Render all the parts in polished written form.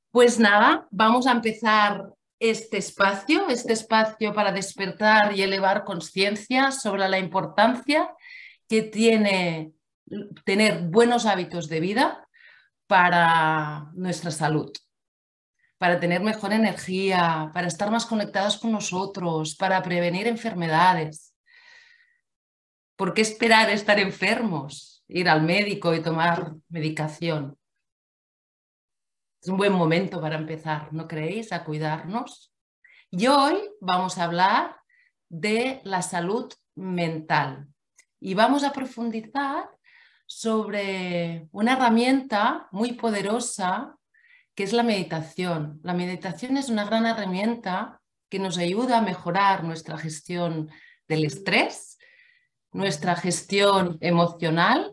Pues nada, vamos a empezar este espacio para despertar y elevar conciencia sobre la importancia que tiene tener buenos hábitos de vida para nuestra salud, para tener mejor energía, para estar más conectados con nosotros, para prevenir enfermedades. ¿Por qué esperar estar enfermos? Ir al médico y tomar medicación. Es un buen momento para empezar, ¿no creéis? A cuidarnos. Y hoy vamos a hablar de la salud mental y vamos a profundizar sobre una herramienta muy poderosa que es la meditación. La meditación es una gran herramienta que nos ayuda a mejorar nuestra gestión del estrés, nuestra gestión emocional,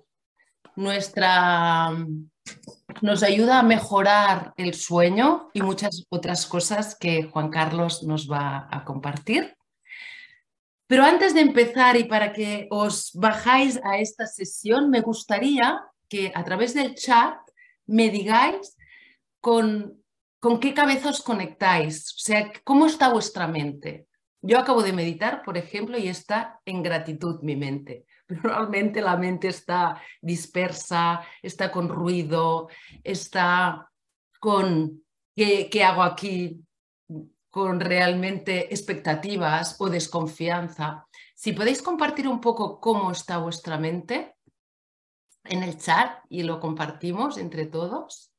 nos ayuda a mejorar el sueño y muchas otras cosas que Juan Carlos nos va a compartir. Pero antes de empezar y para que os bajáis a esta sesión, me gustaría que a través del chat me digáis con qué cabeza os conectáis, o sea, cómo está vuestra mente. Yo acabo de meditar, por ejemplo, y está en gratitud mi mente. Pero realmente la mente está dispersa, está con ruido, está con ¿qué hago aquí? Con realmente expectativas o desconfianza. Si podéis compartir un poco cómo está vuestra mente en el chat y lo compartimos entre todos.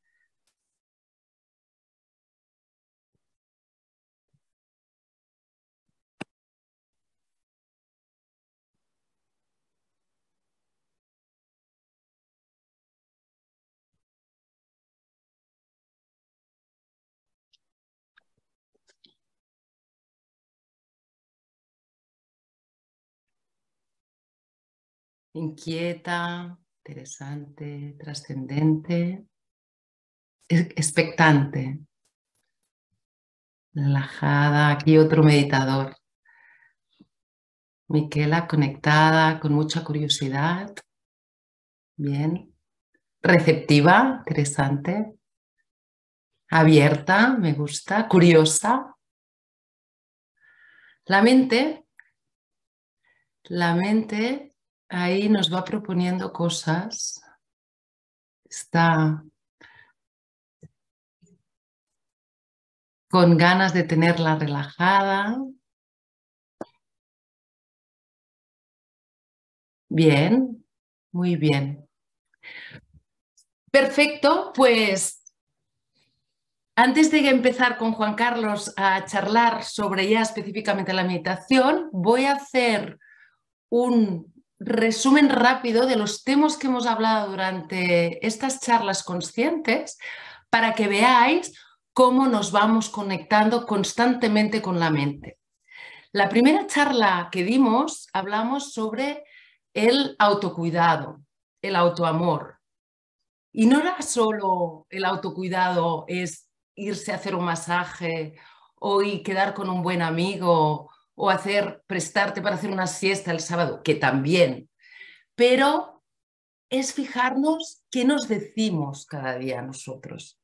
Inquieta, interesante, trascendente, expectante, relajada. Aquí otro meditador. Miquela conectada, con mucha curiosidad. Bien. Receptiva, interesante. Abierta, me gusta. Curiosa. La mente ahí nos va proponiendo cosas. Está con ganas de tenerla relajada. Bien, muy bien. Perfecto, pues antes de empezar con Juan Carlos a charlar sobre ya específicamente la meditación, voy a hacer un resumen rápido de los temas que hemos hablado durante estas charlas conscientes para que veáis cómo nos vamos conectando constantemente con la mente. La primera charla que dimos hablamos sobre el autocuidado, el autoamor. Y no era solo el autocuidado, es irse a hacer un masaje o quedar con un buen amigo o prestarte para hacer una siesta el sábado, que también, pero es fijarnos qué nos decimos cada día nosotros.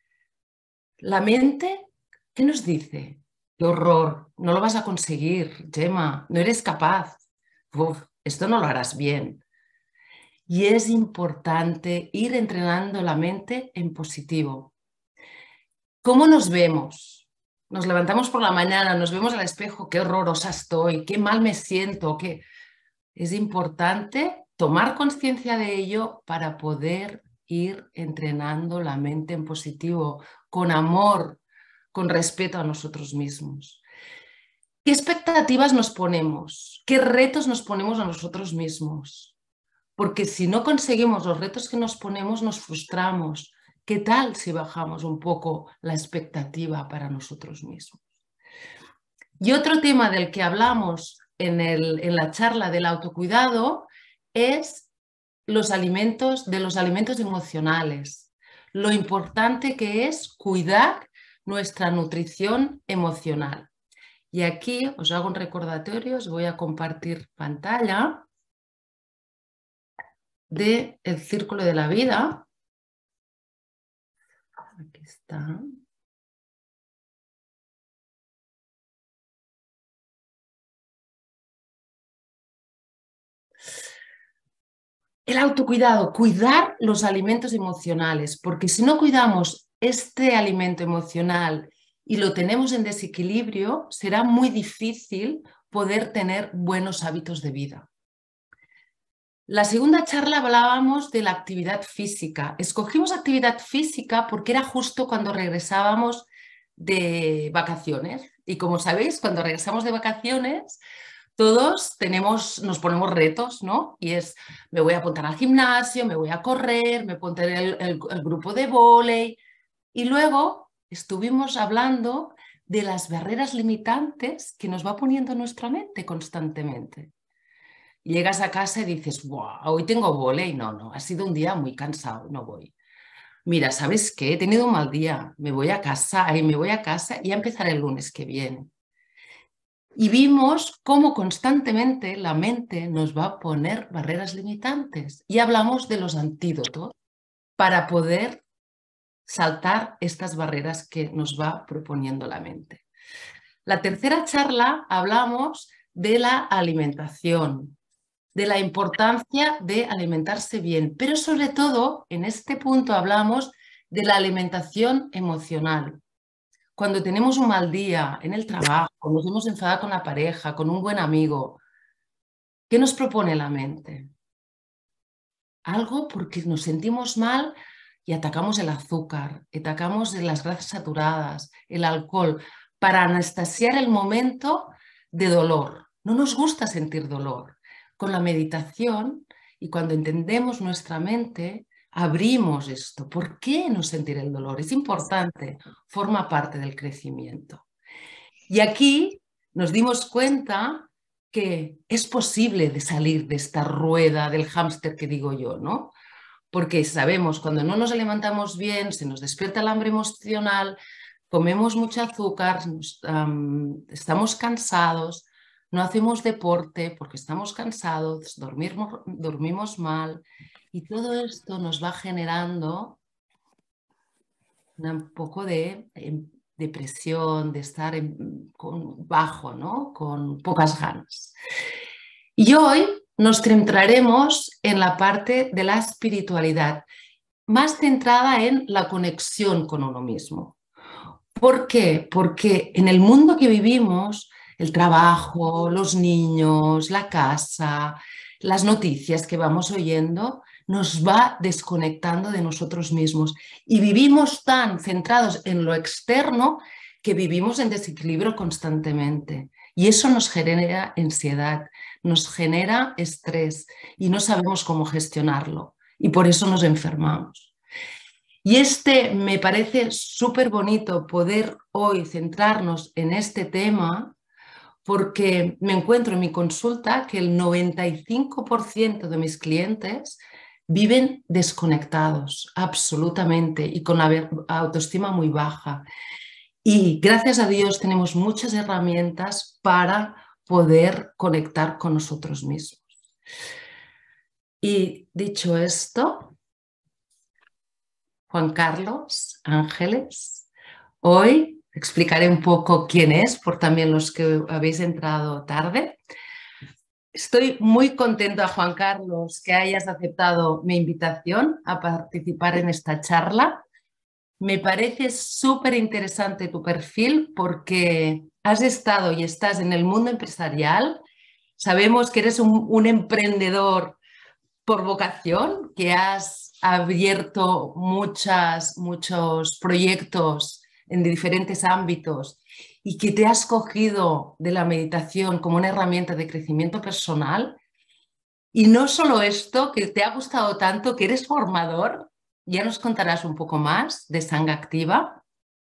La mente, ¿qué nos dice? ¡Qué horror! No lo vas a conseguir, Gemma, no eres capaz. Uf, esto no lo harás bien. Y es importante ir entrenando la mente en positivo. ¿Cómo nos vemos? Nos levantamos por la mañana, nos vemos al espejo, qué horrorosa estoy, qué mal me siento, qué... Es importante tomar conciencia de ello para poder ir entrenando la mente en positivo, con amor, con respeto a nosotros mismos. ¿Qué expectativas nos ponemos? ¿Qué retos nos ponemos a nosotros mismos? Porque si no conseguimos los retos que nos ponemos, nos frustramos. ¿Qué tal si bajamos un poco la expectativa para nosotros mismos? Y otro tema del que hablamos en la charla del autocuidado es de los alimentos emocionales. Lo importante que es cuidar nuestra nutrición emocional. Y aquí os hago un recordatorio, os voy a compartir pantalla del Círculo de la Vida. Aquí está. El autocuidado, cuidar los alimentos emocionales, porque si no cuidamos este alimento emocional y lo tenemos en desequilibrio, será muy difícil poder tener buenos hábitos de vida. La segunda charla hablábamos de la actividad física. Escogimos actividad física porque era justo cuando regresábamos de vacaciones. Y como sabéis, cuando regresamos de vacaciones, todos nos ponemos retos, ¿no? Y es, me voy a apuntar al gimnasio, me voy a correr, me pondré el grupo de vóley. Y luego estuvimos hablando de las barreras limitantes que nos va poniendo nuestra mente constantemente. Llegas a casa y dices, wow, hoy tengo vóley. No, no, ha sido un día muy cansado, no voy. Mira, ¿sabes qué? He tenido un mal día, me voy a casa, y a empezar el lunes que viene. Y vimos cómo constantemente la mente nos va a poner barreras limitantes y hablamos de los antídotos para poder saltar estas barreras que nos va proponiendo la mente. La tercera charla hablamos de la alimentación, de la importancia de alimentarse bien, pero sobre todo en este punto hablamos de la alimentación emocional. Cuando tenemos un mal día en el trabajo, nos hemos enfadado con la pareja, con un buen amigo, ¿qué nos propone la mente? Algo porque nos sentimos mal y atacamos el azúcar, atacamos las grasas saturadas, el alcohol, para anestesiar el momento de dolor. No nos gusta sentir dolor. Con la meditación y cuando entendemos nuestra mente, abrimos esto. ¿Por qué no sentir el dolor? Es importante, forma parte del crecimiento. Y aquí nos dimos cuenta que es posible de salir de esta rueda del hámster que digo yo, ¿no? Porque sabemos, cuando no nos levantamos bien, se nos despierta el hambre emocional, comemos mucho azúcar, estamos cansados, no hacemos deporte porque estamos cansados, dormimos mal y todo esto nos va generando un poco de depresión, de estar bajo, ¿no? Con pocas ganas. Y hoy nos centraremos en la parte de la espiritualidad, más centrada en la conexión con uno mismo. ¿Por qué? Porque en el mundo que vivimos, el trabajo, los niños, la casa, las noticias que vamos oyendo, nos va desconectando de nosotros mismos y vivimos tan centrados en lo externo que vivimos en desequilibrio constantemente. Y eso nos genera ansiedad, nos genera estrés y no sabemos cómo gestionarlo. Y por eso nos enfermamos. Y me parece súper bonito poder hoy centrarnos en este tema porque me encuentro en mi consulta que el 95% de mis clientes viven desconectados, absolutamente, y con la autoestima muy baja. Y gracias a Dios tenemos muchas herramientas para poder conectar con nosotros mismos. Y dicho esto, Juan Carlos Ángeles, hoy explicaré un poco quién es, por también los que habéis entrado tarde. Estoy muy contenta, Juan Carlos, que hayas aceptado mi invitación a participar en esta charla. Me parece súper interesante tu perfil porque has estado y estás en el mundo empresarial. Sabemos que eres un emprendedor por vocación, que has abierto muchos proyectos en diferentes ámbitos y que te has cogido de la meditación como una herramienta de crecimiento personal. Y no solo esto, que te ha gustado tanto, que eres formador, ya nos contarás un poco más de Sangha Activa.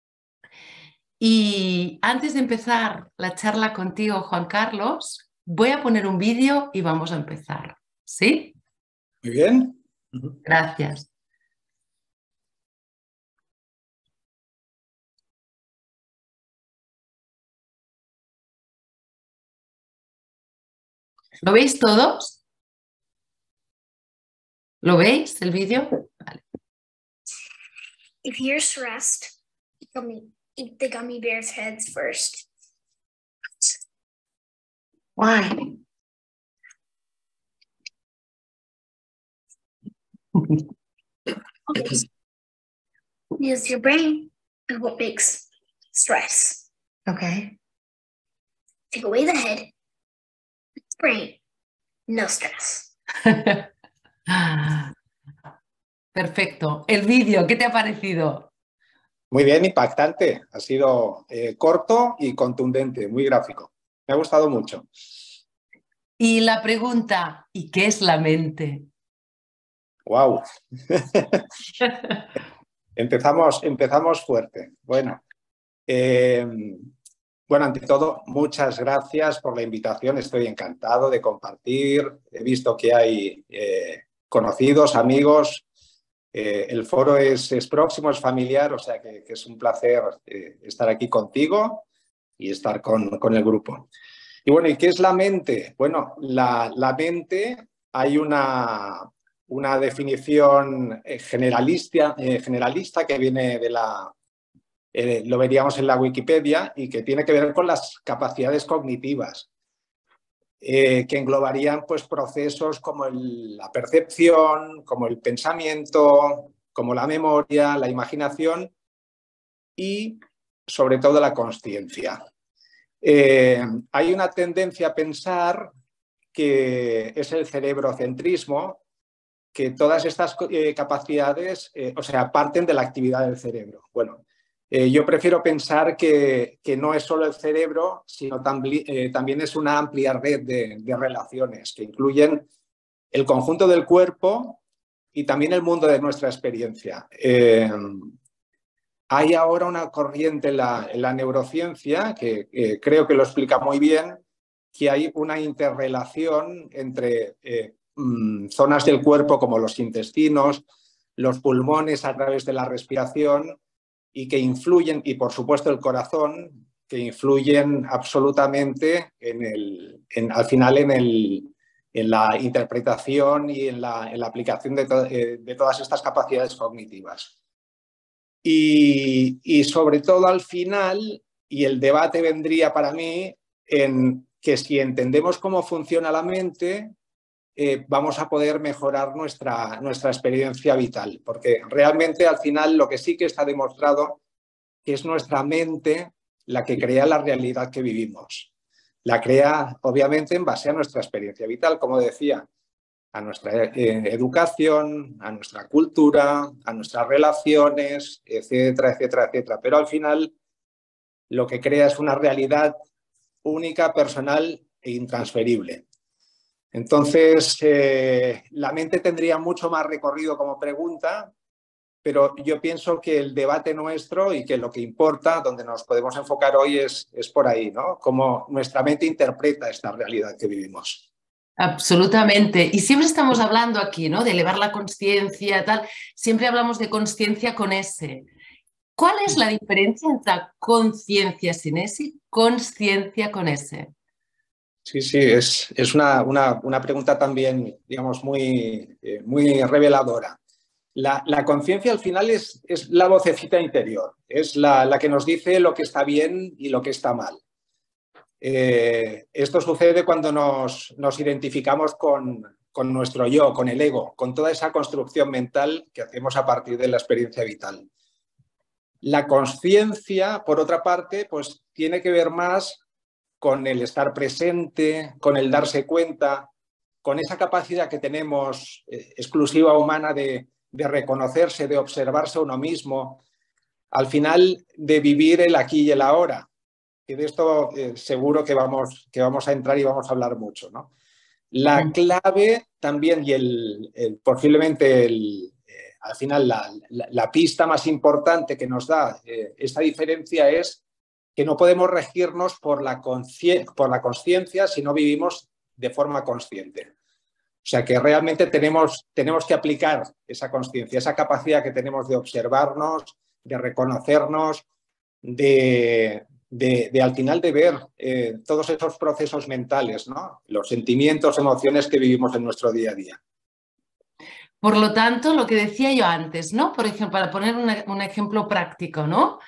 Y antes de empezar la charla contigo, Juan Carlos, voy a poner un vídeo y vamos a empezar. ¿Sí? Muy bien. Gracias. ¿Lo veis todos? ¿Lo veis el vídeo? Vale. If you're stressed, eat the gummy bear's heads first. Why? Okay. Use your brain and what makes stress. Okay. Take away the head, brain, no stress. Perfecto. El vídeo, ¿qué te ha parecido? Muy bien, impactante. Ha sido corto y contundente, muy gráfico. Me ha gustado mucho. Y la pregunta, ¿y qué es la mente? ¡Wow! Empezamos fuerte. Bueno, ante todo, muchas gracias por la invitación. Estoy encantado de compartir. He visto que hay conocidos, amigos. El foro es próximo, es familiar, o sea que es un placer estar aquí contigo y estar con el grupo. Y bueno, ¿y qué es la mente? Bueno, la mente, hay una definición generalista que viene de lo veríamos en la Wikipedia y que tiene que ver con las capacidades cognitivas, que englobarían pues, procesos como la percepción, como el pensamiento, como la memoria, la imaginación y sobre todo la consciencia. Hay una tendencia a pensar que es el cerebrocentrismo, que todas estas capacidades, parten de la actividad del cerebro. Bueno, yo prefiero pensar que no es solo el cerebro, sino también es una amplia red de relaciones que incluyen el conjunto del cuerpo y también el mundo de nuestra experiencia. Hay ahora una corriente en la neurociencia que creo que lo explica muy bien, que hay una interrelación entre zonas del cuerpo como los intestinos, los pulmones a través de la respiración y que influyen, y por supuesto el corazón, que influyen absolutamente al final en la interpretación y en la aplicación de todas estas capacidades cognitivas. Y sobre todo al final, y el debate vendría para mí en que si entendemos cómo funciona la mente, vamos a poder mejorar nuestra experiencia vital, porque realmente al final lo que sí que está demostrado que es nuestra mente la que crea la realidad que vivimos. La crea obviamente en base a nuestra experiencia vital, como decía, a nuestra educación, a nuestra cultura, a nuestras relaciones, etcétera, etcétera, etcétera. Pero al final lo que crea es una realidad única, personal e intransferible. Entonces, la mente tendría mucho más recorrido como pregunta, pero yo pienso que el debate nuestro y que lo que importa, donde nos podemos enfocar hoy es por ahí, ¿no? Cómo nuestra mente interpreta esta realidad que vivimos. Absolutamente. Y siempre estamos hablando aquí, ¿no? De elevar la consciencia, tal. Siempre hablamos de consciencia con S. ¿Cuál es la diferencia entre conciencia sin S y consciencia con S? Sí, es una pregunta también, digamos, muy reveladora. La conciencia al final es la vocecita interior, es la que nos dice lo que está bien y lo que está mal. Esto sucede cuando nos identificamos con nuestro yo, con el ego, con toda esa construcción mental que hacemos a partir de la experiencia vital. La consciencia, por otra parte, pues tiene que ver más con el estar presente, con el darse cuenta, con esa capacidad que tenemos exclusiva humana de reconocerse, de observarse a uno mismo, al final de vivir el aquí y el ahora. Y de esto seguro que vamos a entrar y vamos a hablar mucho, ¿no? La clave también y posiblemente al final la pista más importante que nos da esta diferencia es que no podemos regirnos por la consciencia si no vivimos de forma consciente. O sea que realmente tenemos que aplicar esa consciencia, esa capacidad que tenemos de observarnos, de reconocernos, al final de ver todos esos procesos mentales, ¿no? Los sentimientos, emociones que vivimos en nuestro día a día. Por lo tanto, lo que decía yo antes, ¿no? Por ejemplo, para poner un ejemplo práctico, ¿no?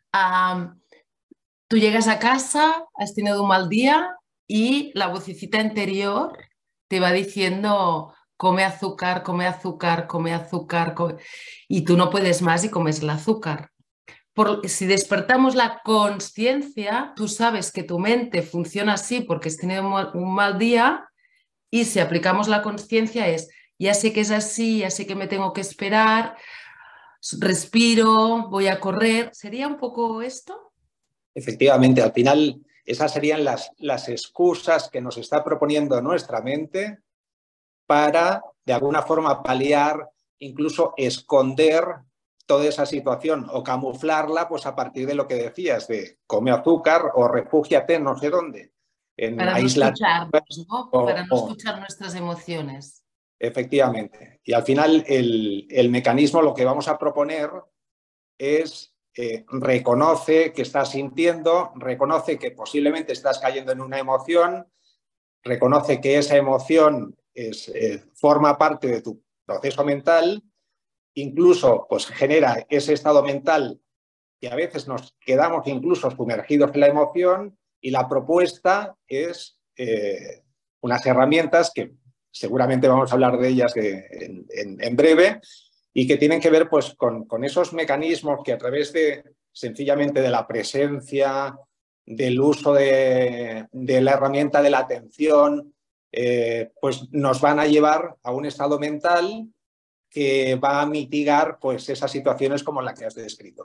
Tú llegas a casa, has tenido un mal día y la vocecita interior te va diciendo come azúcar, come azúcar, come azúcar, y tú no puedes más y comes el azúcar. Si despertamos la consciencia, tú sabes que tu mente funciona así porque has tenido un mal día, y si aplicamos la consciencia es, ya sé que es así, ya sé que me tengo que esperar, respiro, voy a correr. ¿Sería un poco esto? Efectivamente, al final esas serían las excusas que nos está proponiendo nuestra mente para, de alguna forma, paliar, incluso esconder toda esa situación o camuflarla, pues a partir de lo que decías, de come azúcar o refúgiate no sé dónde, en Para no aislar, escucharnos, ¿no? Para no o escuchar nuestras emociones. efectivamente. Y al final el mecanismo, lo que vamos a proponer es reconoce que estás sintiendo, reconoce que posiblemente estás cayendo en una emoción, reconoce que esa emoción forma parte de tu proceso mental, incluso pues genera ese estado mental que a veces nos quedamos incluso sumergidos en la emoción, y la propuesta es unas herramientas que seguramente vamos a hablar de ellas en breve, y que tienen que ver pues con esos mecanismos que a través de sencillamente de la presencia, del uso de la herramienta de la atención, pues nos van a llevar a un estado mental que va a mitigar pues esas situaciones como la que has descrito.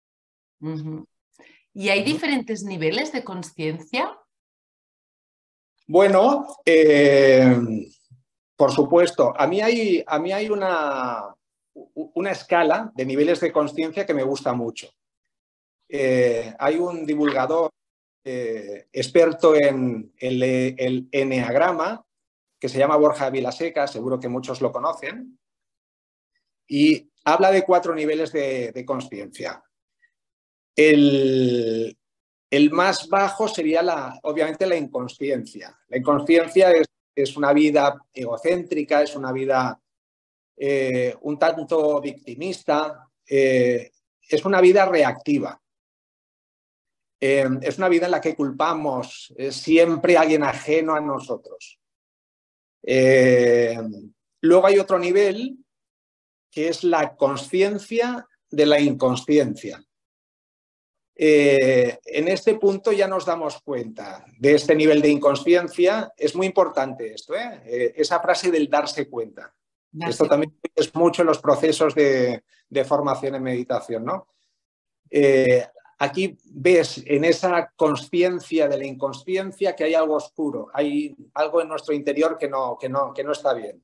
¿Y hay diferentes niveles de conciencia? Bueno, por supuesto, a mí hay una escala de niveles de conciencia que me gusta mucho. Hay un divulgador experto en el eneagrama que se llama Borja Vilaseca, seguro que muchos lo conocen, y habla de 4 niveles de conciencia. El más bajo sería obviamente la inconsciencia. La inconsciencia es una vida egocéntrica, es una vida un tanto victimista, es una vida reactiva. Es una vida en la que culpamos siempre a alguien ajeno a nosotros. Luego hay otro nivel que es la consciencia de la inconsciencia. En este punto ya nos damos cuenta de este nivel de inconsciencia. Es muy importante esto, esa frase del darse cuenta. Esto también es mucho en los procesos de formación en meditación, ¿no? Aquí ves en esa consciencia de la inconsciencia que hay algo oscuro, hay algo en nuestro interior que no está bien.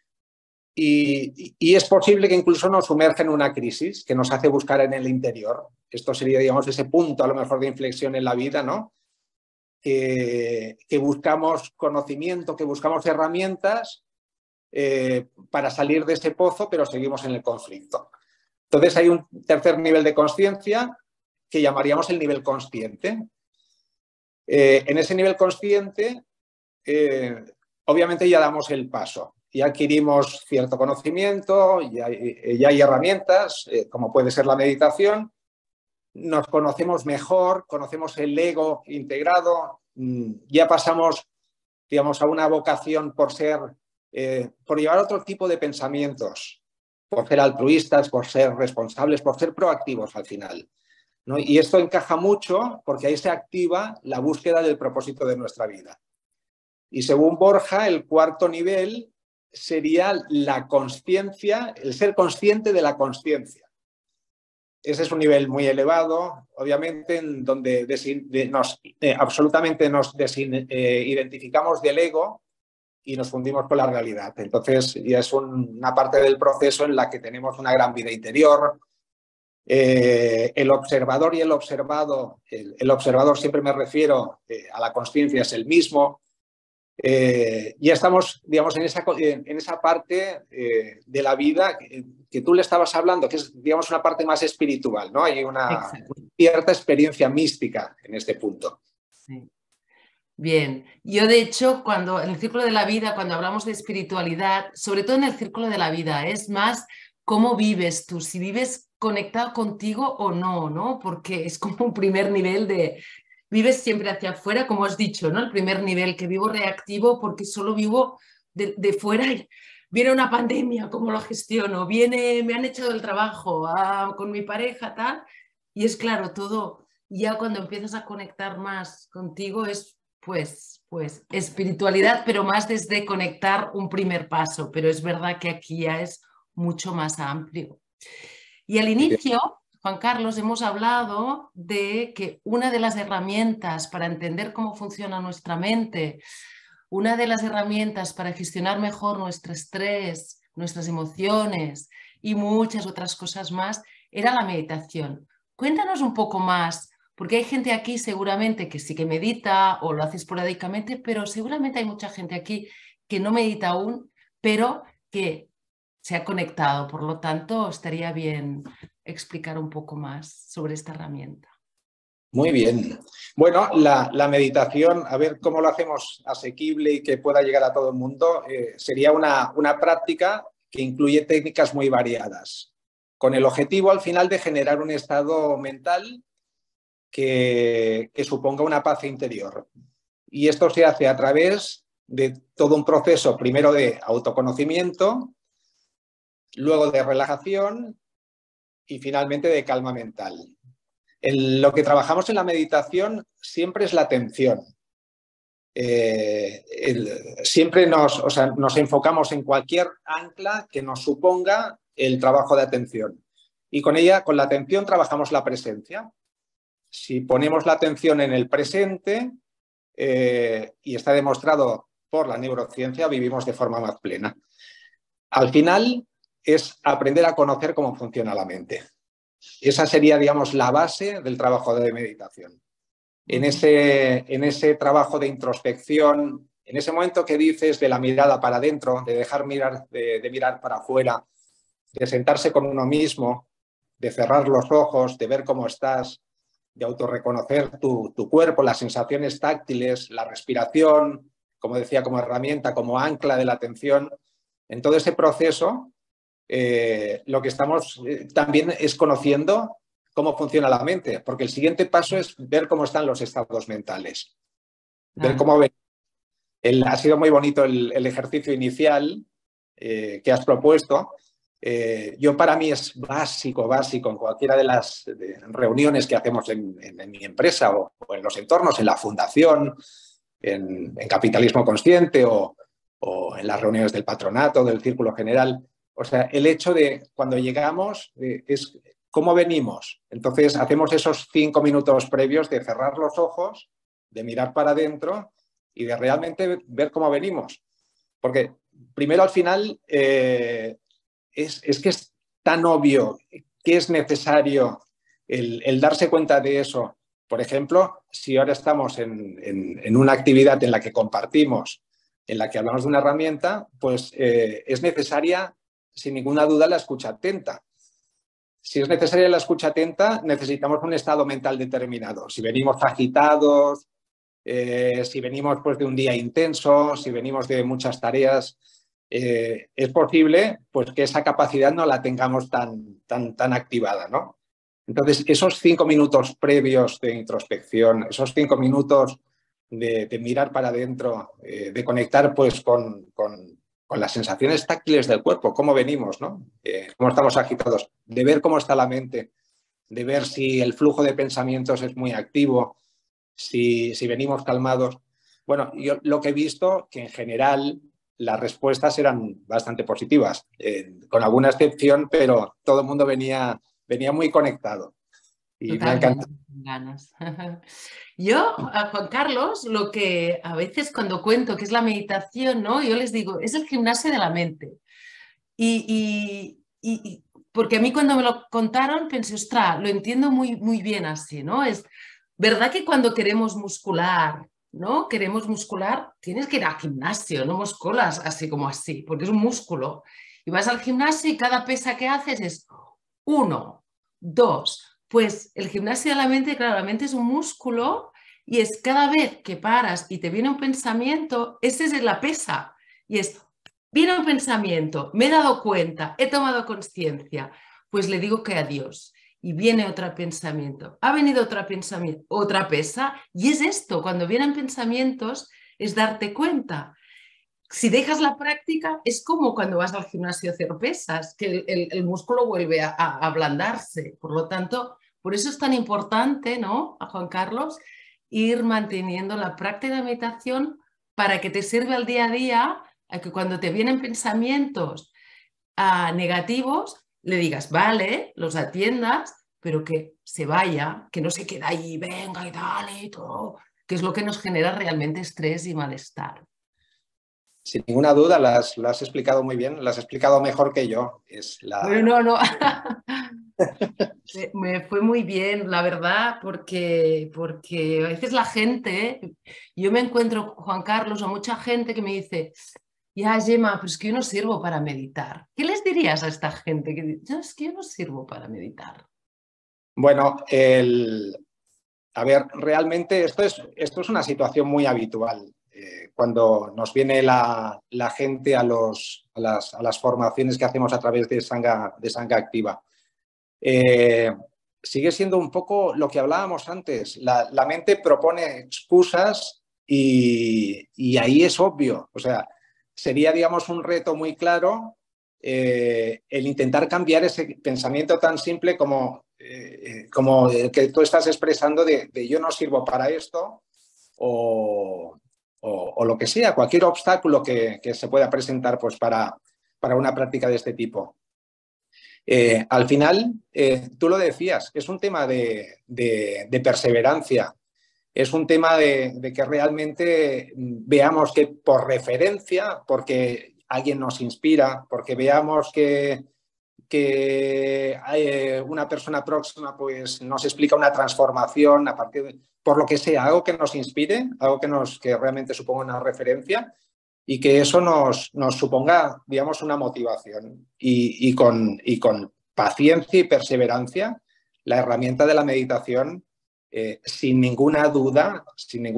Y es posible que incluso nos sumerja en una crisis que nos hace buscar en el interior. Esto sería, digamos, ese punto a lo mejor de inflexión en la vida, ¿no? Que buscamos conocimiento, que buscamos herramientas para salir de ese pozo, pero seguimos en el conflicto. Entonces hay un tercer nivel de consciencia que llamaríamos el nivel consciente. En ese nivel consciente, obviamente ya damos el paso. Ya adquirimos cierto conocimiento, ya hay herramientas, como puede ser la meditación, nos conocemos mejor, conocemos el ego integrado, ya pasamos, digamos, a una vocación por llevar otro tipo de pensamientos, por ser altruistas, por ser responsables, por ser proactivos al final, ¿no? Y esto encaja mucho porque ahí se activa la búsqueda del propósito de nuestra vida. Y según Borja, el cuarto nivel sería la consciencia, el ser consciente de la consciencia. Ese es un nivel muy elevado, obviamente, en donde absolutamente nos identificamos del ego y nos fundimos con la realidad. Entonces, ya es una parte del proceso en la que tenemos una gran vida interior. El observador y el observado, el observador siempre me refiero a la consciencia, es el mismo. Ya estamos, digamos, en esa parte de la vida que tú le estabas hablando, que es, digamos, una parte más espiritual, ¿no? Hay una cierta experiencia mística en este punto. Sí. Bien, yo de hecho, en el círculo de la vida, cuando hablamos de espiritualidad, sobre todo en el círculo de la vida, es más cómo vives tú, si vives conectado contigo o no, ¿no? Porque es como un primer nivel de... Vives siempre hacia afuera, como has dicho, ¿no? El primer nivel, que vivo reactivo porque solo vivo de fuera, viene una pandemia, ¿cómo lo gestiono? Me han echado del trabajo, con mi pareja, tal. Y es claro, todo, ya cuando empiezas a conectar más contigo es pues espiritualidad, pero más desde conectar un primer paso. Pero es verdad que aquí ya es mucho más amplio. Y al inicio, Juan Carlos, hemos hablado de que una de las herramientas para entender cómo funciona nuestra mente, una de las herramientas para gestionar mejor nuestro estrés, nuestras emociones y muchas otras cosas más, era la meditación. Cuéntanos un poco más, porque hay gente aquí seguramente que sí que medita o lo hace esporádicamente, pero seguramente hay mucha gente aquí que no medita aún, pero que se ha conectado. Por lo tanto, estaría bien explicar un poco más sobre esta herramienta. Muy bien. Bueno, la meditación, a ver cómo lo hacemos asequible y que pueda llegar a todo el mundo, sería una práctica que incluye técnicas muy variadas, con el objetivo al final de generar un estado mental que suponga una paz interior. Y esto se hace a través de todo un proceso, primero de autoconocimiento, luego de relajación y finalmente de calma mental. Lo que trabajamos en la meditación siempre es la atención. Siempre nos enfocamos en cualquier ancla que nos suponga el trabajo de atención. Y con la atención, trabajamos la presencia. Si ponemos la atención en el presente, y está demostrado por la neurociencia, vivimos de forma más plena. Al final, es aprender a conocer cómo funciona la mente. Esa sería, digamos, la base del trabajo de meditación. En ese trabajo de introspección, en ese momento que dices de la mirada para adentro, de dejar de mirar para afuera, de sentarse con uno mismo, de cerrar los ojos, de ver cómo estás, de autorreconocer tu cuerpo, las sensaciones táctiles, la respiración, como decía, como herramienta, como ancla de la atención. En todo ese proceso, lo que estamos también es conociendo cómo funciona la mente, porque el siguiente paso es ver cómo están los estados mentales. Ver cómo ven. Ha sido muy bonito el ejercicio inicial que has propuesto. Para mí es básico en cualquiera de las reuniones que hacemos en mi empresa o en los entornos, en la fundación, en Capitalismo Consciente o en las reuniones del patronato, del círculo general. O sea, el hecho de cuando llegamos es cómo venimos. Entonces hacemos esos 5 minutos previos de cerrar los ojos, de mirar para adentro y de realmente ver cómo venimos. Porque primero al final es que es tan obvio que es necesario el darse cuenta de eso. Por ejemplo, si ahora estamos en una actividad en la que compartimos, en la que hablamos de una herramienta, pues es necesaria, sin ninguna duda, la escucha atenta. Si es necesaria la escucha atenta, necesitamos un estado mental determinado. Si venimos agitados, si venimos pues, de un día intenso, si venimos de muchas tareas, es posible pues, que esa capacidad no la tengamos tan activada, ¿no? Entonces, esos 5 minutos previos de introspección, esos 5 minutos de mirar para adentro, de conectar pues, con las sensaciones táctiles del cuerpo, cómo venimos, ¿no? Cómo estamos agitados, de ver cómo está la mente, de ver si el flujo de pensamientos es muy activo, si venimos calmados. Bueno, yo lo que he visto que en general las respuestas eran bastante positivas, con alguna excepción, pero todo el mundo venía muy conectado. Y me ha encantado. Ganas. Yo, a Juan Carlos, lo que a veces cuando cuento que es la meditación, ¿no? Yo les digo, es el gimnasio de la mente. Y porque a mí cuando me lo contaron pensé, ostras, lo entiendo muy bien así, ¿no? Es verdad que cuando queremos muscular, ¿no? Queremos muscular, tienes que ir al gimnasio, no musculas así como así, porque es un músculo. Y vas al gimnasio y cada pesa que haces es 1, 2. Pues el gimnasio de la mente, claro, la mente es un músculo y es cada vez que paras y te viene un pensamiento, esa es la pesa. Y es, viene un pensamiento, me he dado cuenta, he tomado conciencia, pues le digo que adiós. Y viene otro pensamiento, ha venido otro pensamiento, otra pesa, y es esto, cuando vienen pensamientos, es darte cuenta. si dejas la práctica, es como cuando vas al gimnasio a hacer pesas, que el músculo vuelve a ablandarse. Por lo tanto, por eso es tan importante, ¿no, a Juan Carlos, ir manteniendo la práctica de meditación para que te sirva al día a día, a que cuando te vienen pensamientos negativos, le digas, vale, los atiendas, pero que se vaya, que no se quede ahí, venga y dale y todo, que es lo que nos genera realmente estrés y malestar. Sin ninguna duda, lo has explicado muy bien, lo has explicado mejor que yo. Bueno, no. Me fue muy bien, la verdad, porque a veces la gente, yo me encuentro, Juan Carlos, a mucha gente que me dice, ya, Gemma, pero es que yo no sirvo para meditar. ¿Qué les dirías a esta gente que dice, es que yo no sirvo para meditar? Bueno, a ver, realmente esto es una situación muy habitual. Cuando nos viene la gente a las formaciones que hacemos a través de Sangha Activa. Sigue siendo un poco lo que hablábamos antes. La mente propone excusas y ahí es obvio. O sea, sería, digamos, un reto muy claro el intentar cambiar ese pensamiento tan simple como que tú estás expresando de yo no sirvo para esto o lo que sea, cualquier obstáculo que se pueda presentar pues, para una práctica de este tipo. Al final, tú lo decías, es un tema de perseverancia, es un tema de que realmente veamos que por referencia, porque alguien nos inspira, porque veamos que una persona próxima pues, nos explica una transformación a partir de, por lo que sea, algo que nos inspire, algo que realmente suponga una referencia y que eso nos suponga, digamos, una motivación. Y con paciencia y perseverancia, la herramienta de la meditación, sin ninguna duda,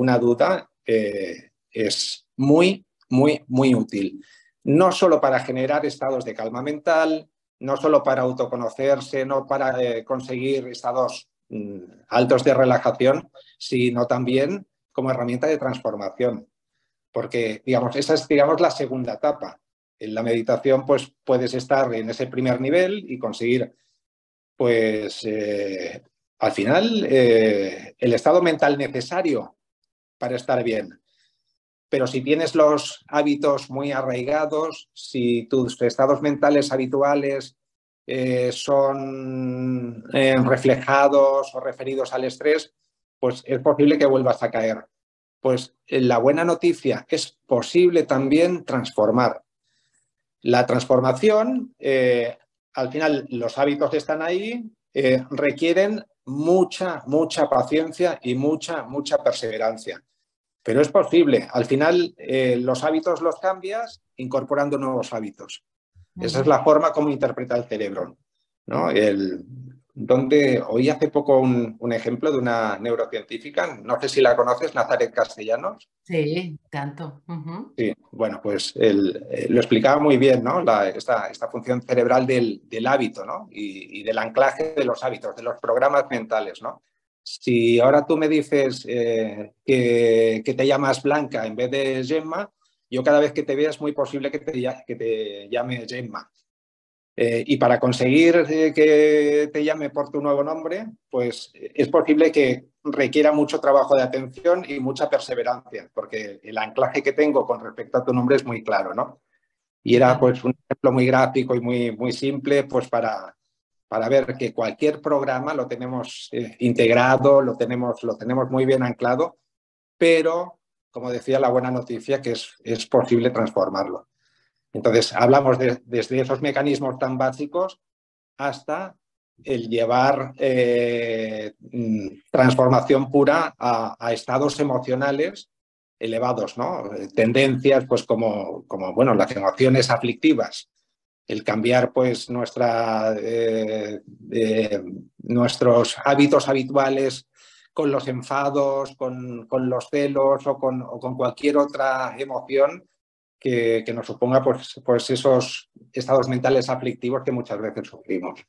es muy, muy, muy útil. No solo para generar estados de calma mental, no solo para autoconocerse, no para conseguir estados altos de relajación, sino también como herramienta de transformación. Porque, digamos, esa es, digamos, la segunda etapa. En la meditación, pues, puedes estar en ese primer nivel y conseguir, pues, al final, el estado mental necesario para estar bien. Pero si tienes los hábitos muy arraigados, si tus estados mentales habituales son reflejados o referidos al estrés, pues es posible que vuelvas a caer. Pues la buena noticia es posible también transformar. La transformación, al final los hábitos están ahí, requieren mucha paciencia y mucha perseverancia. Pero es posible. Al final los hábitos los cambias incorporando nuevos hábitos. Esa es la forma como interpreta el cerebro, ¿no? Donde oí hace poco un ejemplo de una neurocientífica, no sé si la conoces, Nazaret Castellanos. Sí, tanto. Sí, bueno, pues lo explicaba muy bien, ¿no? Esta función cerebral del hábito, ¿no? Y del anclaje de los hábitos, de los programas mentales, ¿no? Si ahora tú me dices que te llamas Blanca en vez de Gemma, yo cada vez que te vea es muy posible que te llame Gemma. Y para conseguir que te llame por tu nuevo nombre, pues es posible que requiera mucho trabajo de atención y mucha perseverancia, porque el anclaje que tengo con respecto a tu nombre es muy claro, ¿no? Y era pues un ejemplo muy gráfico y muy simple, pues para ver que cualquier programa lo tenemos integrado, lo tenemos muy bien anclado, pero, como decía, la buena noticia que es posible transformarlo. Entonces, hablamos desde esos mecanismos tan básicos hasta el llevar transformación pura a estados emocionales elevados, ¿no? Tendencias, pues como bueno, las emociones aflictivas, el cambiar pues nuestros hábitos habituales con los enfados, con los celos o con cualquier otra emoción que nos suponga pues esos estados mentales aflictivos que muchas veces sufrimos.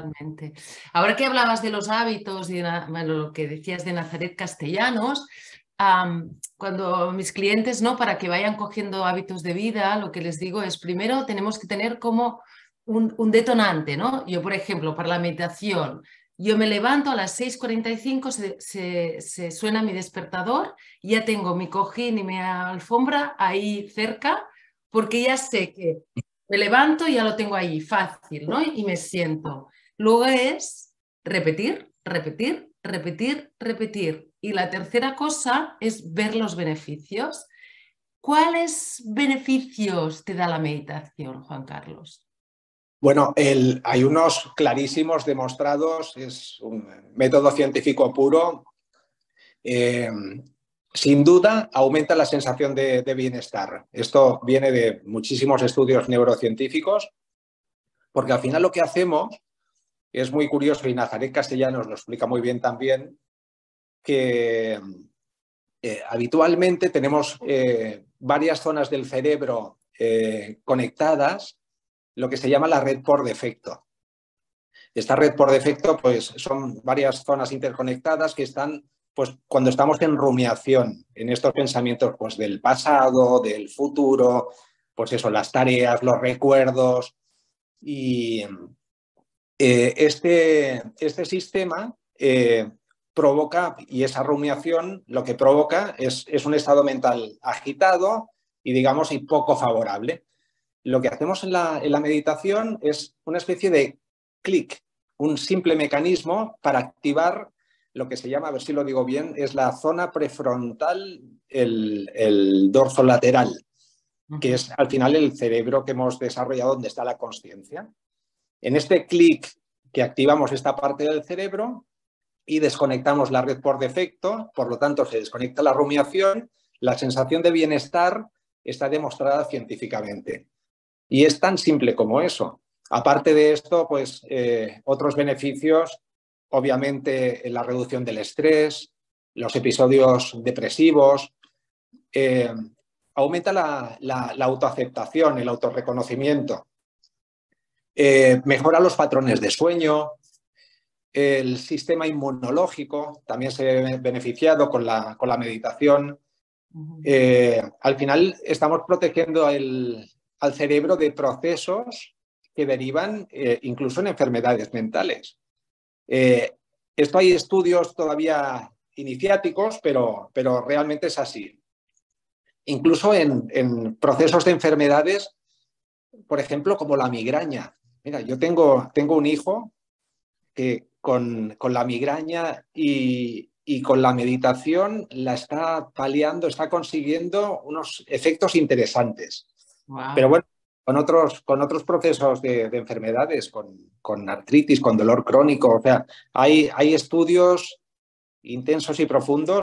Totalmente. Ahora que hablabas de los hábitos y bueno, lo que decías de Nazaret Castellanos, cuando mis clientes, ¿no? Para que vayan cogiendo hábitos de vida, lo que les digo es, primero tenemos que tener como un detonante, ¿no? Yo, por ejemplo, para la meditación, yo me levanto a las 6:45, se suena mi despertador, y ya tengo mi cojín y mi alfombra ahí cerca, porque ya sé que me levanto y ya lo tengo ahí, fácil, ¿no? Y me siento. Luego es repetir, repetir, repetir, repetir. Y la tercera cosa es ver los beneficios. ¿Cuáles beneficios te da la meditación, Juan Carlos? Bueno, hay unos clarísimos demostrados, es un método científico puro. Sin duda, aumenta la sensación de bienestar. Esto viene de muchísimos estudios neurocientíficos, porque al final lo que hacemos es muy curioso, y Nazaret Castellanos lo explica muy bien también, que habitualmente tenemos varias zonas del cerebro conectadas, lo que se llama la red por defecto. Esta red por defecto, pues, son varias zonas interconectadas que están, pues, cuando estamos en rumiación, en estos pensamientos, pues, del pasado, del futuro, pues eso, las tareas, los recuerdos. Y este sistema provoca, y esa rumiación lo que provoca es un estado mental agitado y, digamos, y poco favorable. Lo que hacemos en la meditación es una especie de clic, un simple mecanismo para activar lo que se llama, a ver si lo digo bien, es la zona prefrontal, el dorso lateral, que es al final el cerebro que hemos desarrollado donde está la consciencia. En este clic que activamos esta parte del cerebro y desconectamos la red por defecto, por lo tanto se desconecta la rumiación, la sensación de bienestar está demostrada científicamente. Y es tan simple como eso. Aparte de esto, pues otros beneficios, obviamente la reducción del estrés, los episodios depresivos, aumenta la autoaceptación, el autorreconocimiento, mejora los patrones de sueño, el sistema inmunológico también se ve beneficiado con la meditación. Al final estamos protegiendo al cerebro de procesos que derivan incluso en enfermedades mentales. Esto hay estudios todavía iniciáticos, pero realmente es así. Incluso en procesos de enfermedades, por ejemplo, como la migraña. Mira, yo tengo un hijo que con la migraña y con la meditación la está paliando, está consiguiendo unos efectos interesantes. Wow. Pero bueno, con otros procesos de enfermedades, con artritis, con dolor crónico, o sea, hay estudios intensos y profundos,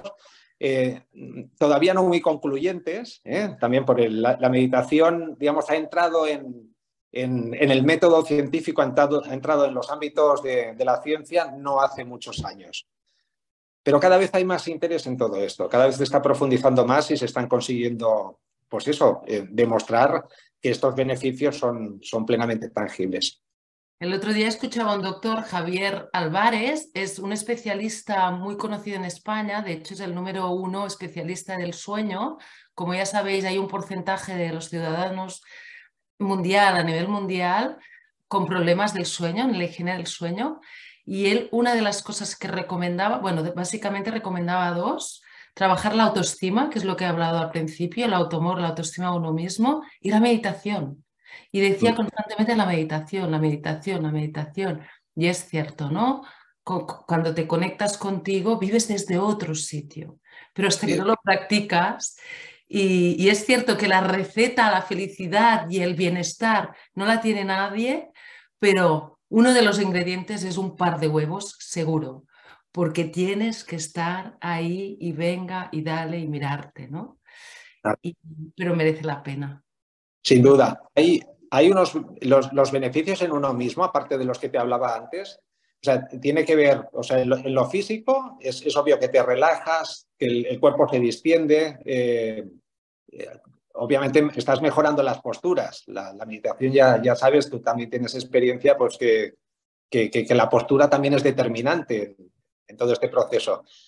todavía no muy concluyentes, también por la meditación, digamos, ha entrado en el método científico, ha entrado en los ámbitos de la ciencia no hace muchos años. Pero cada vez hay más interés en todo esto, cada vez se está profundizando más y se están consiguiendo, pues eso, demostrar que estos beneficios son plenamente tangibles. El otro día escuchaba a un doctor, Javier Álvarez, es un especialista muy conocido en España, de hecho es el número 1 especialista del sueño. Como ya sabéis, hay un porcentaje de los ciudadanos mundial, a nivel mundial, con problemas del sueño, en la higiene del sueño. Y él, una de las cosas que recomendaba, bueno, básicamente recomendaba 2, trabajar la autoestima, que es lo que he hablado al principio, el automor, la autoestima a uno mismo, y la meditación. Y decía constantemente la meditación, la meditación, la meditación. Y es cierto, ¿no? Cuando te conectas contigo, vives desde otro sitio, pero hasta que no lo practicas. Y es cierto que la receta, la felicidad y el bienestar no la tiene nadie, pero uno de los ingredientes es un par de huevos, seguro, porque tienes que estar ahí y venga y dale y mirarte, ¿no? Pero merece la pena. Sin duda. Hay los beneficios en uno mismo, aparte de los que te hablaba antes. O sea, tiene que ver, o sea, en lo físico es obvio que te relajas, que el cuerpo se distiende. Obviamente estás mejorando las posturas. La meditación, ya sabes, tú también tienes experiencia, pues que la postura también es determinante en todo este proceso.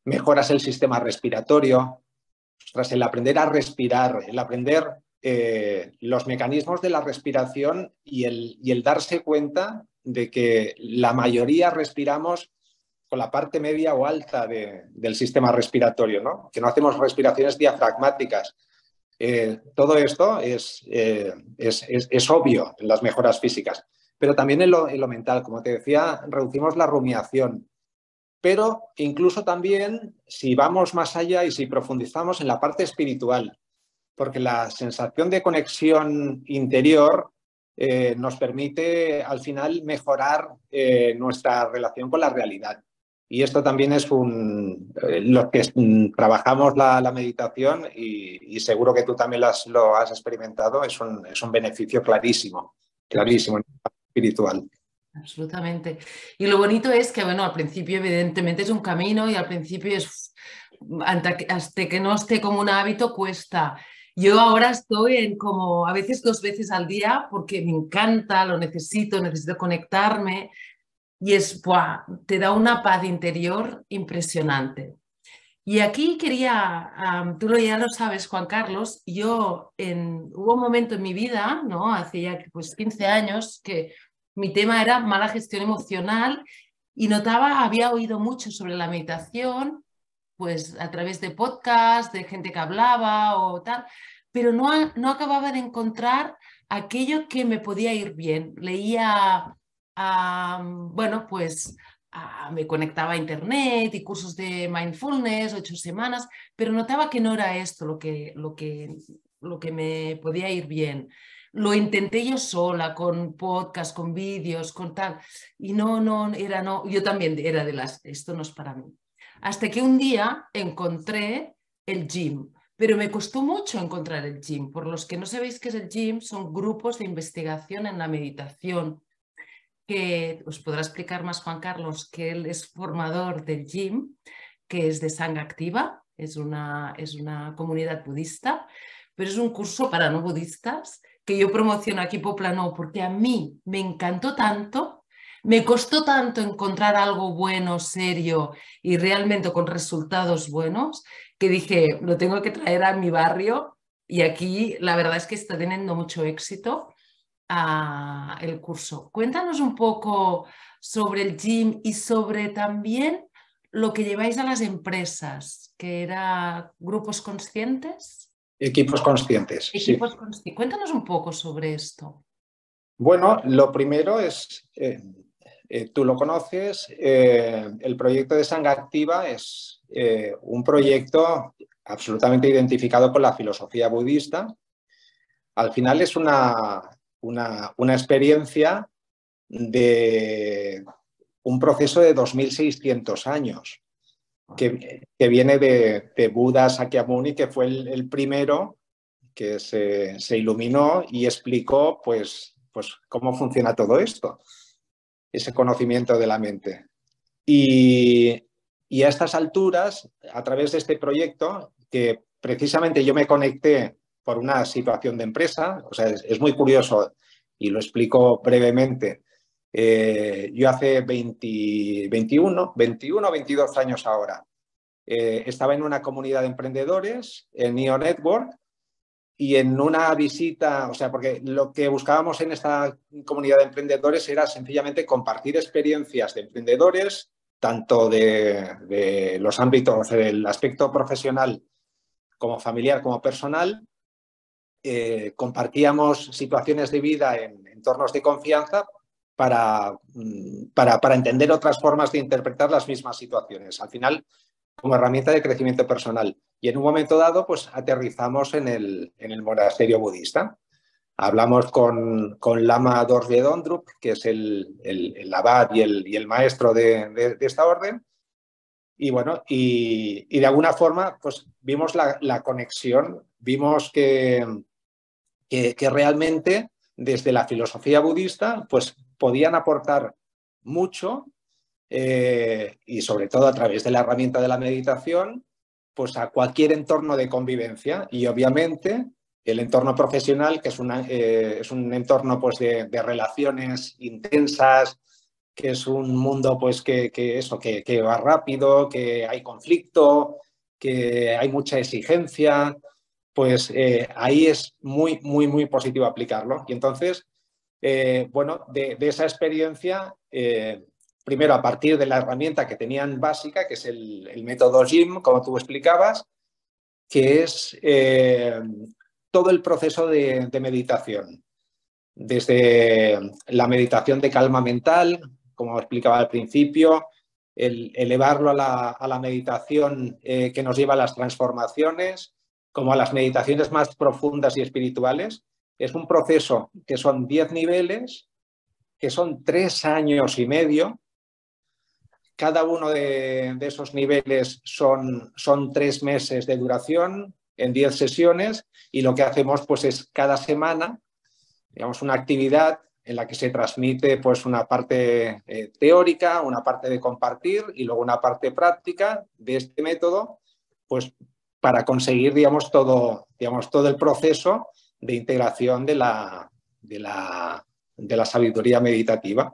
mejoras el sistema respiratorio. Ostras, el aprender a respirar, el aprender los mecanismos de la respiración y el darse cuenta de que la mayoría respiramos con la parte media o alta del sistema respiratorio, ¿no? Que no hacemos respiraciones diafragmáticas. Todo esto es obvio en las mejoras físicas, pero también en lo mental. Como te decía, reducimos la rumiación, pero incluso también si vamos más allá y si profundizamos en la parte espiritual, porque la sensación de conexión interior nos permite al final mejorar nuestra relación con la realidad. Y esto también es los que trabajamos la meditación y seguro que tú también lo has experimentado, es un beneficio clarísimo, clarísimo en el plano espiritual. Absolutamente. Y lo bonito es que, bueno, al principio evidentemente es un camino y al principio hasta que no esté como un hábito cuesta. Yo ahora estoy en como a veces 2 veces al día porque me encanta, lo necesito conectarme y ¡buah! Te da una paz interior impresionante. Y aquí quería, ya lo sabes, Juan Carlos, hubo un momento en mi vida, ¿no? Hace ya pues 15 años que mi tema era mala gestión emocional y había oído mucho sobre la meditación, pues a través de podcasts, de gente que hablaba o tal, pero no acababa de encontrar aquello que me podía ir bien. Leía, bueno, pues me conectaba a internet y cursos de mindfulness, 8 semanas, pero notaba que no era esto lo que me podía ir bien. Lo intenté yo sola, con podcast, con vídeos, con tal, y no, yo también era esto no es para mí. Hasta que un día encontré el gym, pero me costó mucho encontrar el gym. Por los que no sabéis qué es el gym, son grupos de investigación en la meditación, que os podrá explicar más Juan Carlos, que él es formador del gym, que es de Sangha Activa, es una comunidad budista, pero es un curso para no budistas que yo promociono aquí Poplano porque a mí me encantó tanto, me costó tanto encontrar algo bueno, serio y realmente con resultados buenos, que dije, lo tengo que traer a mi barrio y aquí la verdad es que está teniendo mucho éxito el curso. Cuéntanos un poco sobre el gym y sobre también lo que lleváis a las empresas, que era grupos conscientes. Equipos conscientes. Equipos sí. conscientes. Cuéntanos un poco sobre esto. Bueno, lo primero es, tú lo conoces, el proyecto de Sangha Activa es un proyecto absolutamente identificado con la filosofía budista. Al final es una experiencia de un proceso de 2600 años que viene de Buda Sakyamuni, que fue el primero que se iluminó y explicó pues cómo funciona todo esto, ese conocimiento de la mente. Y a estas alturas, a través de este proyecto, que precisamente yo me conecté por una situación de empresa, o sea, es muy curioso y lo explico brevemente. Yo hace 21 o 22 años ahora, estaba en una comunidad de emprendedores, en Neo Network, y en una visita, o sea, porque lo que buscábamos en esta comunidad de emprendedores era sencillamente compartir experiencias de emprendedores, tanto de los ámbitos del aspecto profesional como familiar como personal. Compartíamos situaciones de vida en entornos de confianza para entender otras formas de interpretar las mismas situaciones. Al final, como herramienta de crecimiento personal. Y en un momento dado, pues aterrizamos en el monasterio budista. Hablamos con Lama Dorje Dondrup, que es el abad y el maestro de esta orden. Y bueno, y de alguna forma, pues vimos la conexión, vimos que realmente desde la filosofía budista, pues podían aportar mucho. Y sobre todo a través de la herramienta de la meditación, pues a cualquier entorno de convivencia y obviamente el entorno profesional, que es un entorno pues de relaciones intensas, que es un mundo pues que va rápido, que hay conflicto, que hay mucha exigencia, pues ahí es muy, muy, muy positivo aplicarlo. Y entonces, bueno, de esa experiencia, primero a partir de la herramienta que tenían básica, que es el método JIM, como tú explicabas, que es todo el proceso de meditación. Desde la meditación de calma mental, como explicaba al principio, el elevarlo a la meditación que nos lleva a las transformaciones, como a las meditaciones más profundas y espirituales. Es un proceso que son 10 niveles, que son 3 años y medio. Cada uno de esos niveles son 3 meses de duración en 10 sesiones, y lo que hacemos pues es cada semana, digamos, una actividad en la que se transmite pues una parte teórica, una parte de compartir y luego una parte práctica de este método, pues para conseguir, digamos, todo el proceso de integración de la sabiduría meditativa.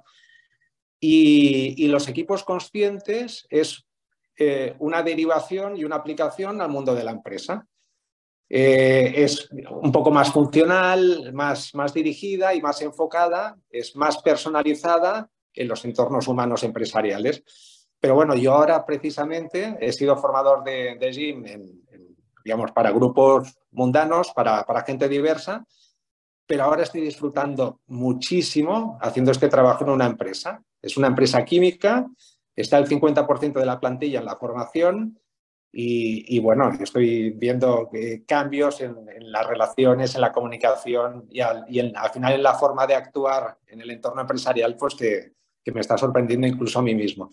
Y los equipos conscientes es una derivación y una aplicación al mundo de la empresa. Es un poco más funcional, más dirigida y más enfocada, es más personalizada en los entornos humanos empresariales. Pero bueno, yo ahora precisamente he sido formador de JIM digamos, para grupos mundanos, para gente diversa, pero ahora estoy disfrutando muchísimo haciendo este trabajo en una empresa. Es una empresa química, está el 50% de la plantilla en la formación. Y bueno, estoy viendo cambios en las relaciones, en la comunicación y al final en la forma de actuar en el entorno empresarial, pues que me está sorprendiendo incluso a mí mismo.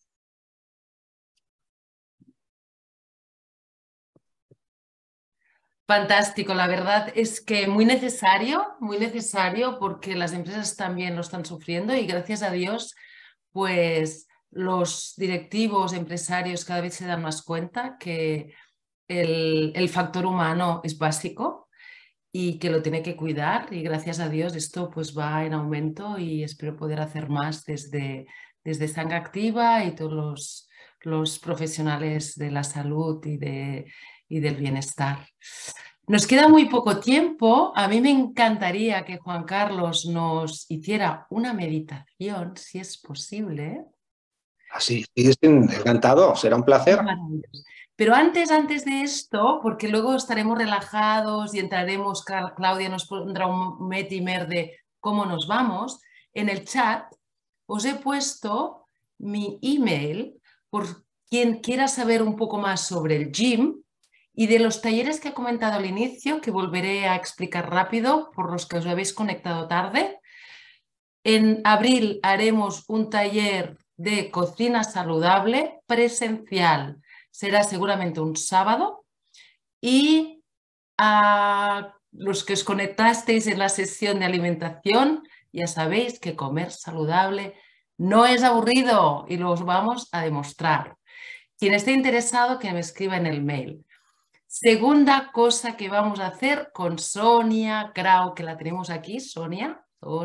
Fantástico, la verdad es que muy necesario porque las empresas también lo están sufriendo y gracias a Dios, pues los directivos, empresarios cada vez se dan más cuenta que el factor humano es básico y que lo tiene que cuidar, y gracias a Dios esto pues va en aumento y espero poder hacer más desde Sanga Activa y todos los profesionales de la salud y del bienestar. Nos queda muy poco tiempo. A mí me encantaría que Juan Carlos nos hiciera una meditación, si es posible. Así, encantado, será un placer. Maravilloso. Pero antes de esto, porque luego estaremos relajados y entraremos, Claudia nos pondrá un metimer de cómo nos vamos, en el chat os he puesto mi email por quien quiera saber un poco más sobre el gym y de los talleres que he comentado al inicio, que volveré a explicar rápido por los que os habéis conectado tarde. En abril haremos un taller de cocina saludable presencial. Será seguramente un sábado. Y a los que os conectasteis en la sesión de alimentación, ya sabéis que comer saludable no es aburrido y lo vamos a demostrar. Quien esté interesado, que me escriba en el mail. Segunda cosa que vamos a hacer con Sonia Grau, que la tenemos aquí. Sonia,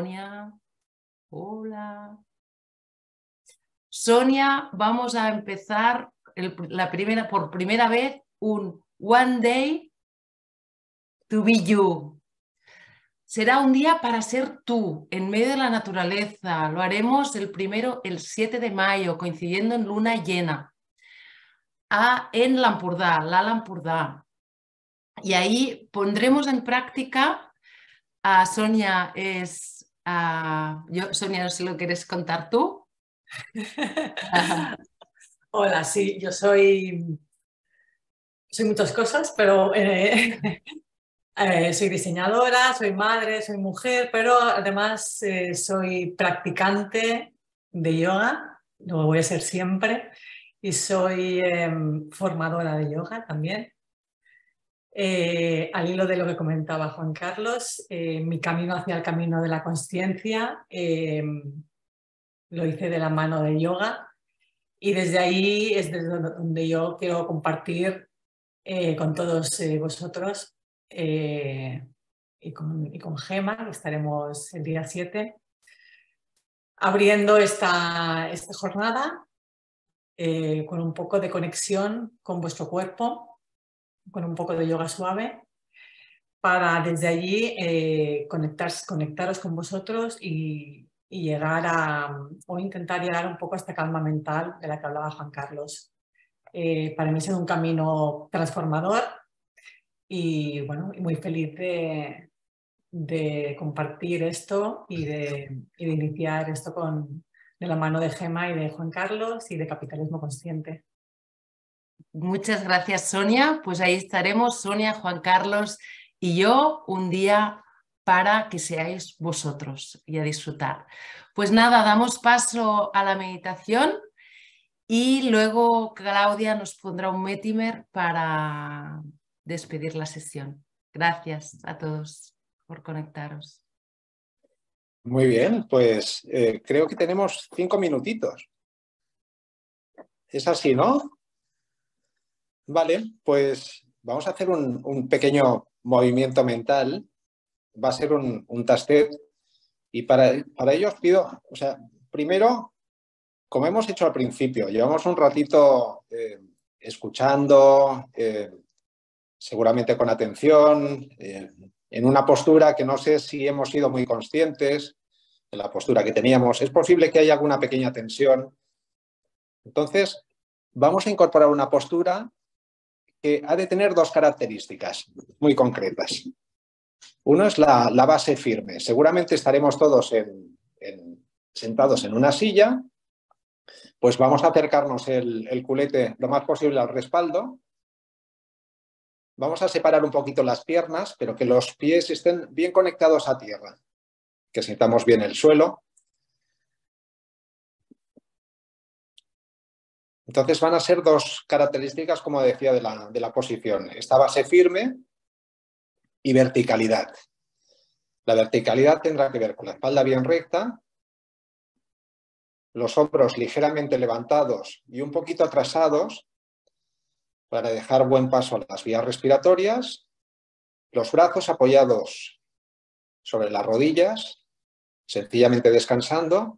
hola. Sonia, vamos a empezar por primera vez un One Day to Be You. Será un día para ser tú, en medio de la naturaleza. Lo haremos el 7 de mayo, coincidiendo en luna llena, en l'Empordà, l'Empordà. Y ahí pondremos en práctica, Sonia Sonia, no sé si lo quieres contar tú. Hola, sí, yo soy muchas cosas, pero soy diseñadora, soy madre, soy mujer, pero además soy practicante de yoga, lo voy a ser siempre, y soy formadora de yoga también. Al hilo de lo que comentaba Juan Carlos, mi camino hacia el camino de la consciencia lo hice de la mano del yoga. Y desde ahí es desde donde yo quiero compartir con todos vosotros y con Gemma, que estaremos el día 7, abriendo esta jornada con un poco de conexión con vuestro cuerpo, con un poco de yoga suave, para desde allí conectaros con vosotros y llegar o intentar llegar un poco a esta calma mental de la que hablaba Juan Carlos. Para mí ha sido un camino transformador y bueno, muy feliz de compartir esto y de iniciar esto de la mano de Gemma y de Juan Carlos y de Capitalismo Consciente. Muchas gracias, Sonia. Pues ahí estaremos, Sonia, Juan Carlos y yo, un día para que seáis vosotros y a disfrutar. Pues nada, damos paso a la meditación y luego Claudia nos pondrá un Metimer para despedir la sesión. Gracias a todos por conectaros. Muy bien, pues creo que tenemos 5 minutitos. Es así, ¿no? Vale, pues vamos a hacer un pequeño movimiento mental. Va a ser un tastet y para ello os pido, o sea, primero, como hemos hecho al principio, llevamos un ratito escuchando, seguramente con atención, en una postura que no sé si hemos sido muy conscientes de la postura que teníamos. Es posible que haya alguna pequeña tensión. Entonces, vamos a incorporar una postura que ha de tener 2 características muy concretas. Uno es la base firme. Seguramente estaremos todos sentados en una silla. Pues vamos a acercarnos el culete lo más posible al respaldo. Vamos a separar un poquito las piernas, pero que los pies estén bien conectados a tierra. Que sintamos bien el suelo. Entonces van a ser 2 características, como decía, de la posición. Esta base firme y verticalidad. La verticalidad tendrá que ver con la espalda bien recta, los hombros ligeramente levantados y un poquito atrasados para dejar buen paso a las vías respiratorias, los brazos apoyados sobre las rodillas, sencillamente descansando,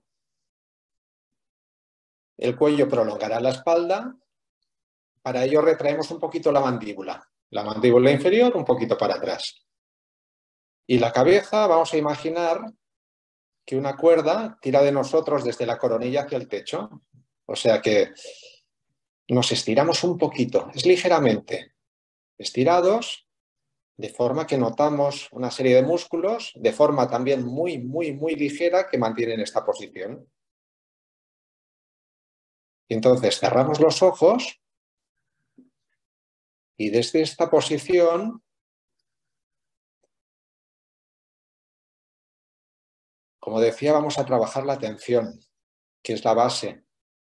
el cuello prolongará la espalda, para ello retraemos un poquito la mandíbula inferior un poquito para atrás. Y la cabeza, vamos a imaginar que una cuerda tira de nosotros desde la coronilla hacia el techo. O sea que nos estiramos un poquito, es ligeramente estirados, de forma que notamos una serie de músculos, de forma también muy, muy, muy ligera que mantienen esta posición. Y entonces cerramos los ojos y desde esta posición como decía, vamos a trabajar la atención, que es la base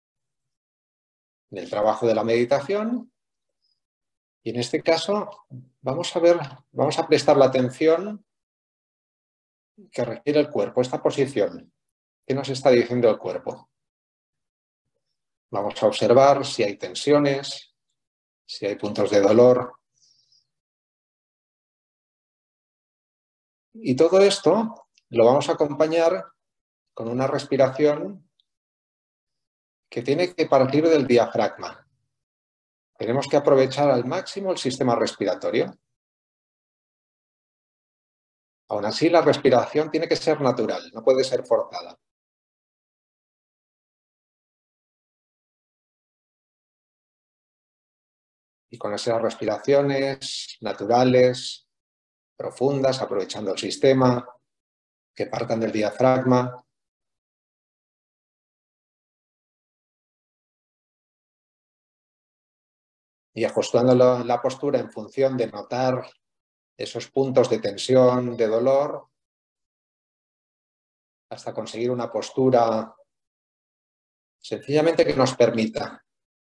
del trabajo de la meditación. Y en este caso vamos a prestar la atención que requiere el cuerpo, esta posición. ¿Qué nos está diciendo el cuerpo? Vamos a observar si hay tensiones, si hay puntos de dolor. Y todo esto lo vamos a acompañar con una respiración que tiene que partir del diafragma. Tenemos que aprovechar al máximo el sistema respiratorio. Aún así, la respiración tiene que ser natural, no puede ser forzada. Y con esas respiraciones naturales, profundas, aprovechando el sistema, que partan del diafragma. Y ajustando la postura en función de notar esos puntos de tensión, de dolor, hasta conseguir una postura sencillamente que nos permita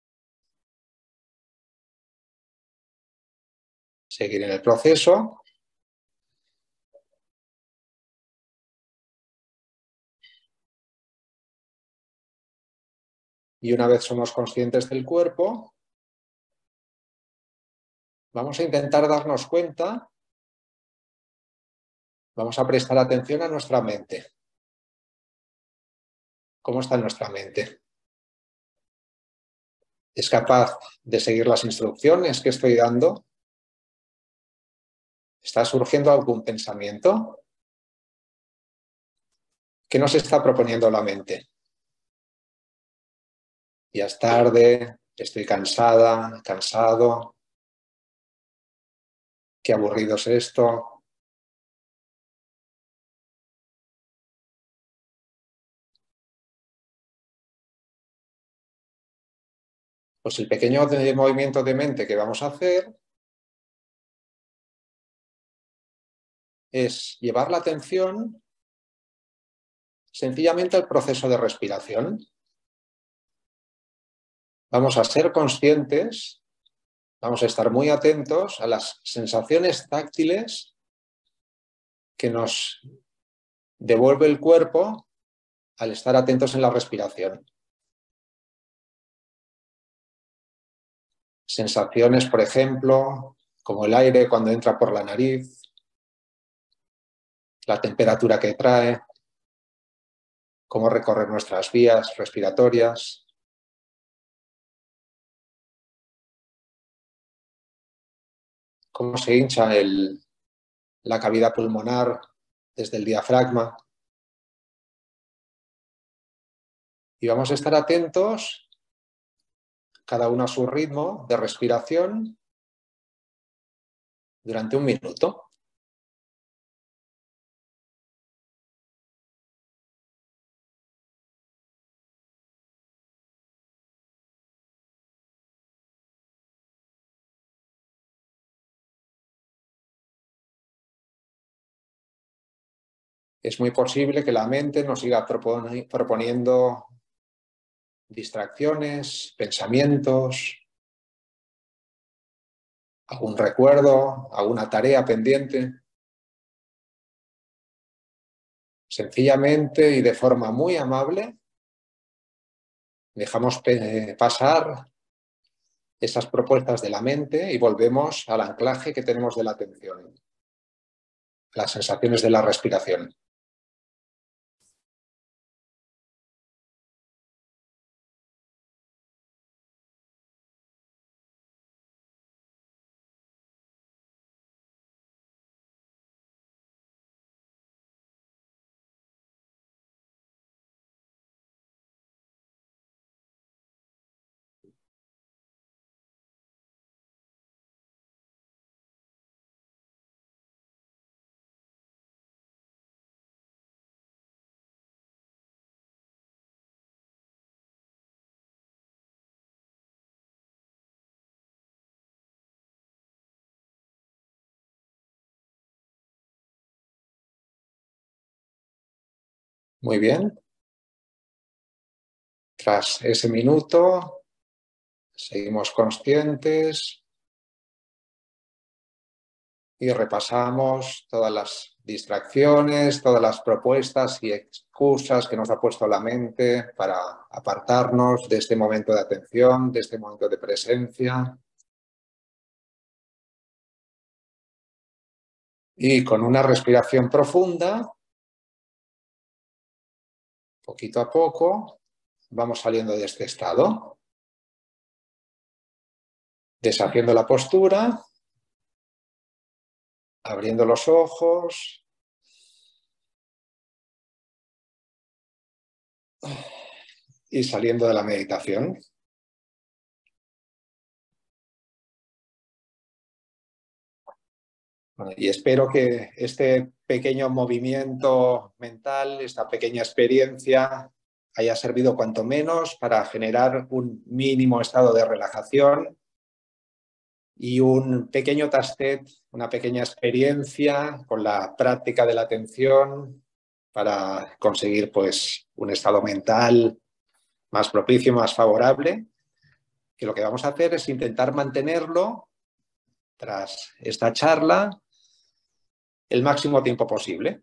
seguir en el proceso. Y una vez somos conscientes del cuerpo, vamos a intentar darnos cuenta, vamos a prestar atención a nuestra mente. ¿Cómo está nuestra mente? ¿Es capaz de seguir las instrucciones que estoy dando? ¿Está surgiendo algún pensamiento? ¿Qué nos está proponiendo la mente? Ya es tarde, estoy cansada, cansado. Qué aburrido es esto. Pues el pequeño movimiento de mente que vamos a hacer es llevar la atención sencillamente al proceso de respiración. Vamos a ser conscientes, vamos a estar muy atentos a las sensaciones táctiles que nos devuelve el cuerpo al estar atentos en la respiración. Sensaciones, por ejemplo, como el aire cuando entra por la nariz, la temperatura que trae, cómo recorrer nuestras vías respiratorias. Cómo se hincha la cavidad pulmonar desde el diafragma. Y vamos a estar atentos, cada uno a su ritmo de respiración, durante 1 minuto. Es muy posible que la mente nos siga proponiendo distracciones, pensamientos, algún recuerdo, alguna tarea pendiente. Sencillamente y de forma muy amable, dejamos pasar esas propuestas de la mente y volvemos al anclaje que tenemos de la atención, las sensaciones de la respiración. Muy bien. Tras ese minuto, seguimos conscientes y repasamos todas las distracciones, todas las propuestas y excusas que nos ha puesto la mente para apartarnos de este momento de atención, de este momento de presencia. Y con una respiración profunda, poquito a poco, vamos saliendo de este estado, deshaciendo la postura, abriendo los ojos y saliendo de la meditación. Y espero que este pequeño movimiento mental, esta pequeña experiencia, haya servido cuanto menos para generar un mínimo estado de relajación y un pequeño tastet, una pequeña experiencia con la práctica de la atención para conseguir pues, un estado mental más propicio, más favorable, que lo que vamos a hacer es intentar mantenerlo tras esta charla el máximo tiempo posible.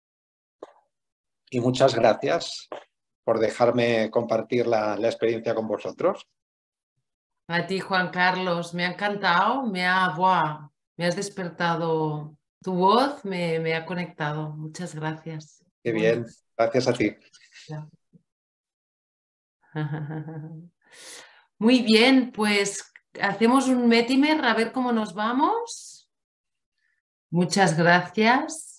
Y muchas gracias por dejarme compartir la experiencia con vosotros. A ti, Juan Carlos, me ha encantado, me has despertado tu voz, me ha conectado. Muchas gracias. Qué bien, gracias a ti. Ya. Muy bien, pues hacemos un Metimer a ver cómo nos vamos. Muchas gracias.